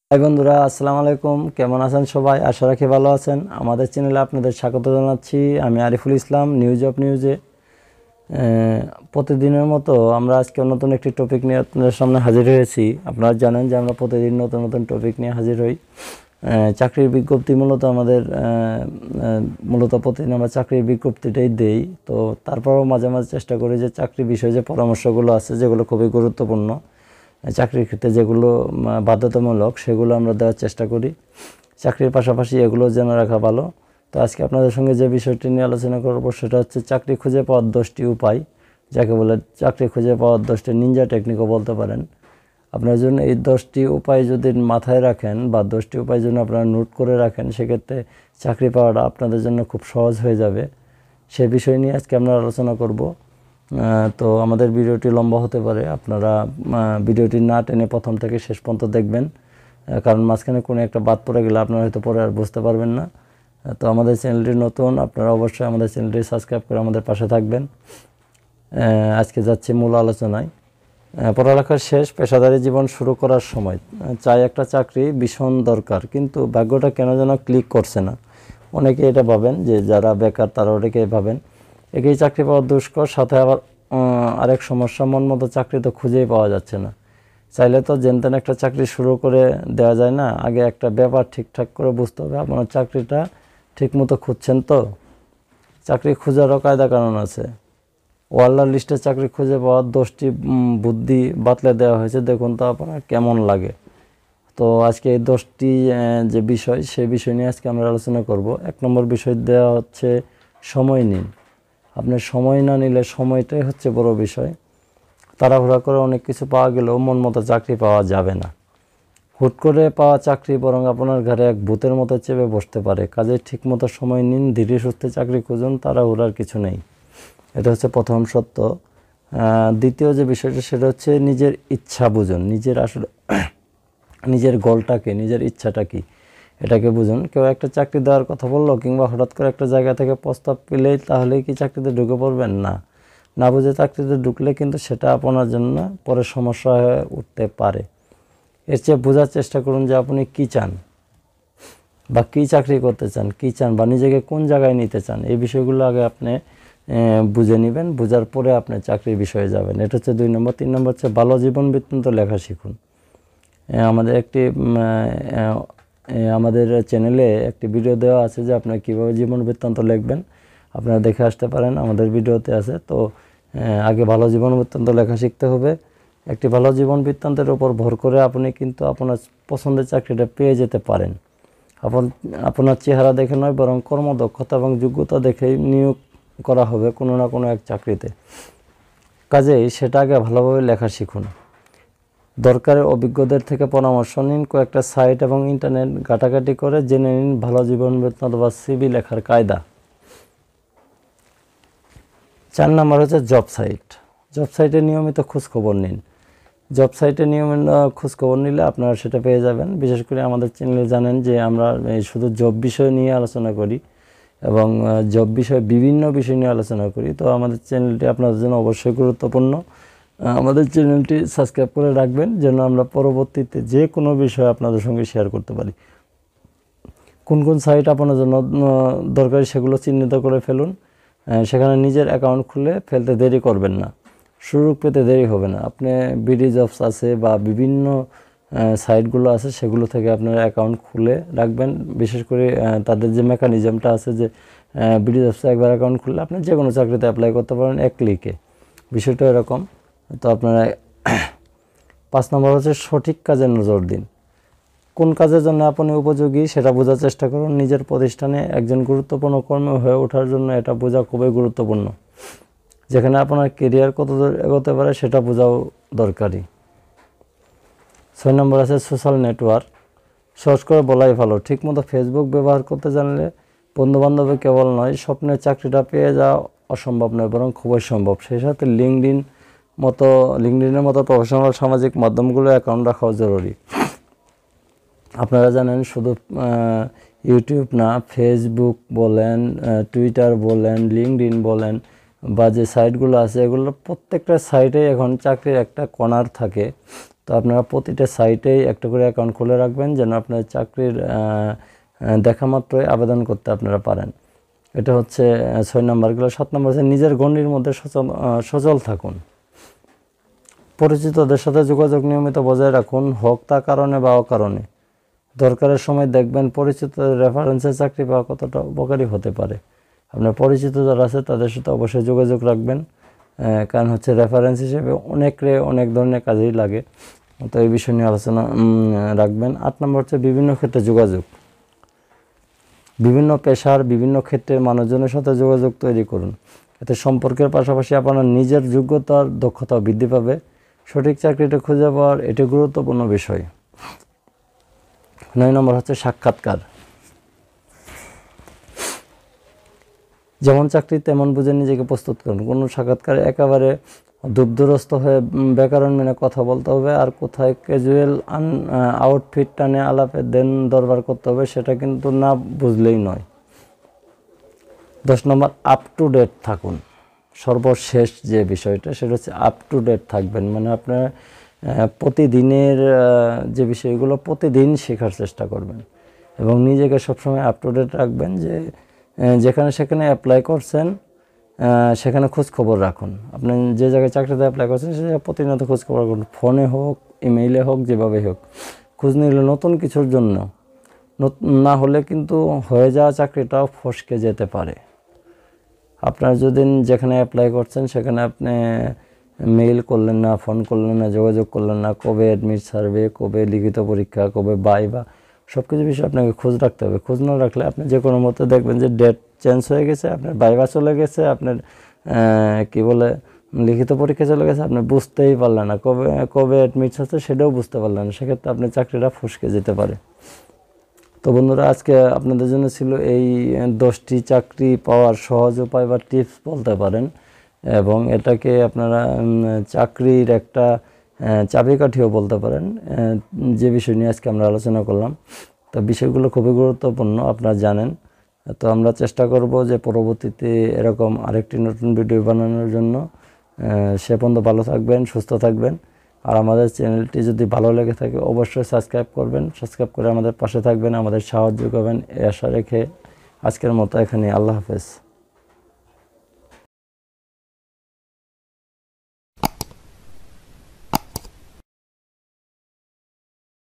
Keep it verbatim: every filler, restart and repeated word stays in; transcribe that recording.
High বন্ধুরা, আসসালামু আলাইকুম। কেমন আছেন সবাই? আশা রাখি ভালো আছেন। আমাদের চ্যানেলে আপনাদের স্বাগত জানাচ্ছি। আমি আরিফুল ইসলাম, নিউজ অফ নিউজে। প্রতিদিনের মতো আমরা আজকে নতুন একটি টপিক নিয়ে আপনাদের সামনে হাজির হয়েছি। আপনারা জানেন যে আমরা প্রতিদিন নতুন নতুন টপিক নিয়ে হাজির হই। চাকরির বিজ্ঞপ্তি মূলত আমাদের মূলত প্রতিদিন আমরা চাকরির বিজ্ঞপ্তিটাই দেই। তো তারপরেও মাঝে মাঝে চেষ্টা করি যে চাকরি বিষয়ে যে পরামর্শগুলো আছে, যেগুলো খুবই গুরুত্বপূর্ণ, চাকরির ক্ষেত্রে যেগুলো বাধ্যতামূলক, সেগুলো আমরা দেওয়ার চেষ্টা করি। চাকরির পাশাপাশি এগুলো জেনে রাখা ভালো। তো আজকে আপনাদের সঙ্গে যে বিষয়টি নিয়ে আলোচনা করব সেটা হচ্ছে চাকরি খুঁজে পাওয়ার দশটি উপায়, যাকে বলে চাকরি খুঁজে পাওয়ার দশটি নিনজা টেকনিকও বলতে পারেন। আপনার জন্য এই দশটি উপায় যদি মাথায় রাখেন বা দশটি উপায় জন্য আপনারা নোট করে রাখেন, সেক্ষেত্রে চাকরি পাওয়াটা আপনাদের জন্য খুব সহজ হয়ে যাবে। সে বিষয় নিয়ে আজকে আমরা আলোচনা করব। তো আমাদের ভিডিওটি লম্বা হতে পারে, আপনারা ভিডিওটি না টেনে প্রথম থেকে শেষ পর্যন্ত দেখবেন, কারণ মাঝখানে কোনো একটা বাদ পড়ে গেলে আপনারা হয়তো পরে আর বুঝতে পারবেন না। তো আমাদের চ্যানেলটি নতুন, আপনারা অবশ্যই আমাদের চ্যানেলটি সাবস্ক্রাইব করে আমাদের পাশে থাকবেন। আজকে যাচ্ছি মূল আলোচনায়। পড়ালেখার শেষ, পেশাদারী জীবন শুরু করার সময় চাই একটা চাকরি ভীষণ দরকার, কিন্তু ভাগ্যটা কেন যেন ক্লিক করছে না। অনেকে এটা ভাবেন, যে যারা বেকার তারা অনেকেই ভাবেন একেই চাকরি পাওয়া দুষ্কর, সাথে আবার আরেক সমস্যা, মন মতো চাকরি তো খুঁজেই পাওয়া যাচ্ছে না। চাইলে তো যেনতেন একটা চাকরি শুরু করে দেওয়া যায় না? আগে একটা ব্যাপার ঠিকঠাক করে বুঝতে হবে, আপনার চাকরিটা ঠিক মতো খুঁজছেন তো? চাকরি খোঁজারও কায়দা কানুন আছে। ওয়ার্ল্ডার লিস্টে চাকরি খুঁজে পাওয়ার দশটি বুদ্ধি বাতলে দেওয়া হয়েছে, দেখুন তো আপনার কেমন লাগে। তো আজকে এই দশটি যে বিষয়, সেই বিষয় নিয়ে আজকে আমরা আলোচনা করব। এক নম্বর বিষয় দেওয়া হচ্ছে সময় নিন। আপনি সময় না নিলে, সময়টাই হচ্ছে বড় বিষয়। তাড়াহুড়া করে অনেক কিছু পাওয়া গেলেও মন মতো চাকরি পাওয়া যাবে না। হুট করে পাওয়া চাকরি বরং আপনার ঘরে এক ভূতের মতো চেপে বসতে পারে। কাজে ঠিক মতো সময় নিন, ধীরে সুস্থে চাকরি খুঁজুন, তাড়াহুড়ার কিছু নেই। এটা হচ্ছে প্রথম সত্য। দ্বিতীয় যে বিষয়টা, সেটা হচ্ছে নিজের ইচ্ছা বুঝুন। নিজের আসলে নিজের গোলটাকে, নিজের ইচ্ছাটা কি, এটাকে বুঝুন। কেউ একটা চাকরি দেওয়ার কথা বললো, কিংবা হঠাৎ করে একটা জায়গা থেকে প্রস্তাব পেলেই তাহলেই কি চাকরিতে ঢুকে পড়বেন? না, না বুঝে চাকরিতে ঢুকলে কিন্তু সেটা আপনার জন্য পরে সমস্যা হয়ে উঠতে পারে। এর চেয়ে বোঝার চেষ্টা করুন যে আপনি কী চান, বা কী চাকরি করতে চান, কী চান, বা নিজেকে কোন জায়গায় নিতে চান। এই বিষয়গুলো আগে আপনি বুঝে নেবেন, বোঝার পরে আপনি চাকরির বিষয়ে যাবেন। এটা হচ্ছে দুই নম্বর। তিন নম্বর হচ্ছে ভালো জীবন বৃত্তান্ত লেখা শিখুন। আমাদের একটি আমাদের চ্যানেলে একটি ভিডিও দেওয়া আছে যে আপনারা কীভাবে জীবন বৃত্তান্ত লিখবেন, আপনারা দেখে আসতে পারেন, আমাদের ভিডিওতে আছে। তো আগে ভালো জীবন বৃত্তান্ত লেখা শিখতে হবে। একটি ভালো জীবন বৃত্তান্তের উপর ভর করে আপনি কিন্তু আপনার পছন্দের চাকরিটা পেয়ে যেতে পারেন। আপন আপনার চেহারা দেখে নয়, বরং কর্মদক্ষতা এবং যোগ্যতা দেখেই নিয়োগ করা হবে কোনো না কোনো এক চাকরিতে। কাজেই সেটা আগে ভালোভাবে লেখা শিখুন। দরকারের অভিজ্ঞদের থেকে পরামর্শ নিন। কয়েকটা সাইট এবং ইন্টারনেট ঘাটাঘাটি করে জেনে নিন ভালো জীবন বৃত্তান্ত বা সিভি লেখার কায়দা। চার নম্বর হচ্ছে জব সাইট। জব সাইটে নিয়মিত খোঁজখবর নিন। জব সাইটে নিয়মিত খোঁজখবর নিলে আপনারা সেটা পেয়ে যাবেন। বিশেষ করে আমাদের চ্যানেলে জানেন যে আমরা শুধু জব বিষয় নিয়ে আলোচনা করি, এবং জব বিষয়ে বিভিন্ন বিষয় নিয়ে আলোচনা করি। তো আমাদের চ্যানেলটি আপনাদের জন্য অবশ্যই গুরুত্বপূর্ণ। আমাদের চ্যানেলটি সাবস্ক্রাইব করে রাখবেন, যেন আমরা পরবর্তীতে যে কোনো বিষয় আপনাদের সঙ্গে শেয়ার করতে পারি। কোন কোন সাইট আপনার জন্য দরকারি সেগুলো চিহ্নিত করে ফেলুন। সেখানে নিজের অ্যাকাউন্ট খুলে ফেলতে দেরি করবেন না, সুযোগ পেতে দেরি হবে না। আপনি বিডি জবস আছে বা বিভিন্ন সাইটগুলো আছে, সেগুলো থেকে আপনার অ্যাকাউন্ট খুলে রাখবেন। বিশেষ করে তাদের যে মেকানিজমটা আছে, যে বিডি জবসে একবার অ্যাকাউন্ট খুললে আপনি যে কোনো চাকরিতে অ্যাপ্লাই করতে পারেন এক ক্লিকে, বিষয়টা এরকম। তো আপনারা পাঁচ নম্বর হচ্ছে সঠিক কাজে নজর দিন। কোন কাজের জন্য আপনি উপযোগী সেটা বোঝার চেষ্টা করুন। নিজের প্রতিষ্ঠানে একজন গুরুত্বপূর্ণ কর্মী হয়ে ওঠার জন্য এটা বোঝা খুবই গুরুত্বপূর্ণ। যেখানে আপনার কেরিয়ার কত দূর এগোতে পারে সেটা বোঝাও দরকারি। ছয় নম্বর আছে সোশ্যাল নেটওয়ার্ক। সহজ করে বলাই ভালো, ঠিকমতো ফেসবুক ব্যবহার করতে জানলে বন্ধুবান্ধবে কেবল নয়, স্বপ্নের চাকরিটা পেয়ে যাওয়া অসম্ভব নয়, বরং খুবই সম্ভব। সেই সাথে লিঙ্কডইন মতো লিঙ্কডইনের মতো প্রফেশনাল সামাজিক মাধ্যমগুলো অ্যাকাউন্ট রাখাও জরুরি। আপনারা জানেন শুধু ইউটিউব না, ফেসবুক বলেন, টুইটার বলেন, লিঙ্কডইন বলেন, বা যে সাইটগুলো আছে, এগুলো প্রত্যেকটা সাইটে এখন চাকরির একটা কর্নার থাকে। তো তো আপনারা প্রতিটা সাইটেই একটা করে অ্যাকাউন্ট খুলে রাখবেন যেন আপনার চাকরির দেখা মাত্রই আবেদন করতে আপনারা পারেন। এটা হচ্ছে ছয় নম্বরগুলো। সাত নম্বর হচ্ছে নিজের গণ্ডির মধ্যে সচল সচল থাকুন। পরিচিতদের সাথে যোগাযোগ নিয়মিত বজায় রাখুন, হোক তা কারণে বা অকারণে। দরকারের সময় দেখবেন পরিচিত রেফারেন্সে চাকরি পাওয়া কতটা উপকারী হতে পারে। আপনার পরিচিত যারা আছে তাদের সাথে অবশ্যই যোগাযোগ রাখবেন, কারণ হচ্ছে রেফারেন্স হিসেবে অনেকরে অনেক ধরনের কাজেই লাগে, তো এই বিষয় নিয়ে আলোচনা রাখবেন। আট নম্বর হচ্ছে বিভিন্ন ক্ষেত্রে যোগাযোগ। বিভিন্ন পেশার বিভিন্ন ক্ষেত্রের মানুষজনের সাথে যোগাযোগ তৈরি করুন, এতে সম্পর্কের পাশাপাশি আপনার নিজের যোগ্যতার দক্ষতাও বৃদ্ধি পাবে। সঠিক চাকরিটা খুঁজে পাওয়ার এটি গুরুত্বপূর্ণ বিষয়। নয় নম্বর হচ্ছে সাক্ষাৎকার। যেমন চাকরি তেমন বুঝে নিজেকে প্রস্তুত করুন। কোনো সাক্ষাৎকারে একেবারে দুর্ধরস্থ হয়ে ব্যাকরণ মেনে কথা বলতে হবে, আর কোথায় ক্যাজুয়াল আন আউটফিট টানে আলাপে দেন দরবার করতে হবে সেটা কিন্তু না বুঝলেই নয়। দশ নম্বর আপ টু ডেট থাকুন। সর্বশেষ যে বিষয়টা সেটা হচ্ছে আপ টু ডেট থাকবেন, মানে আপনার প্রতিদিনের যে বিষয়গুলো প্রতিদিন শেখার চেষ্টা করবেন এবং নিজেকে সবসময় আপ টু ডেট রাখবেন। যে যেখানে সেখানে অ্যাপ্লাই করছেন সেখানে খোঁজ খবর রাখুন। আপনি যে জায়গায় চাকরিতে অ্যাপ্লাই করছেন সে জায়গায় প্রতিনিয়ত খোঁজ খবর রাখুন, ফোনে হোক ইমেইলে হোক যেভাবে হোক খোঁজ নিলে নতুন কিছুর জন্য, না হলে কিন্তু হয়ে যাওয়া চাকরিটাও ফসকে যেতে পারে। আপনার যদি যেখানে অ্যাপ্লাই করছেন সেখানে আপনি মেইল করলেন না, ফোন করলেন না, যোগাযোগ করলেন না, কবে অ্যাডমিট সার্ভে, কবে লিখিত পরীক্ষা, কবে বাইবা, সব কিছু বিষয়ে আপনাকে খোঁজ রাখতে হবে। খোঁজ না রাখলে আপনি যে কোনো মতো দেখবেন যে ডেট চেঞ্জ হয়ে গেছে, আপনার বাইবা চলে গেছে, আপনার কি বলে লিখিত পরীক্ষা চলে গেছে, আপনি বুঝতেই পারলেন না কবে কবে অ্যাডমিট হচ্ছে সেটাও বুঝতে পারলেন না, সেক্ষেত্রে আপনার চাকরিটা ফসকে যেতে পারে। তো বন্ধুরা, আজকে আপনাদের জন্য ছিল এই দশটি চাকরি পাওয়ার সহজ উপায় বা টিপস বলতে পারেন, এবং এটাকে আপনারা চাকরির একটা চাবিকাঠিও বলতে পারেন, যে বিষয় নিয়ে আজকে আমরা আলোচনা করলাম। তো বিষয়গুলো খুবই গুরুত্বপূর্ণ আপনারা জানেন। তো আমরা চেষ্টা করব যে পরবর্তীতে এরকম আরেকটি নতুন ভিডিও বানানোর জন্য। সে পর্যন্ত ভালো থাকবেন, সুস্থ থাকবেন, আর আমাদের চ্যানেলটি যদি ভালো লেগে থাকে অবশ্যই সাবস্ক্রাইব করবেন। সাবস্ক্রাইব করে আমাদের পাশে থাকবেন, আমাদের সাহায্য করবেন এই আশা রেখে আজকের মতো এখানে আল্লাহ হাফেজ।